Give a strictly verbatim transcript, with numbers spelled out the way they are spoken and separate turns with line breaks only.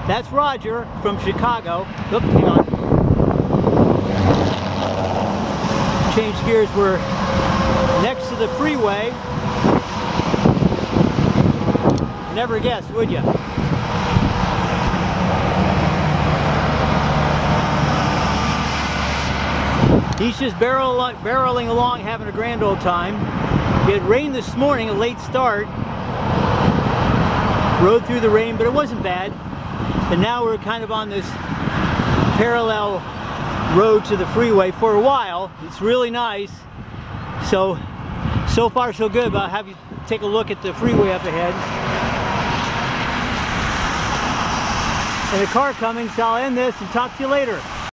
That's Roger from Chicago. Oop, hang on. Change gears, we're next to the freeway. Never guess, would you? He's just barrel, barreling along, having a grand old time. It rained this morning, a late start. Rode through the rain, but it wasn't bad. And now we're kind of on this parallel road to the freeway for a while. It's really nice. So, so far so good, but I'll have you take a look at the freeway up ahead. And a car coming, so I'll end this and talk to you later.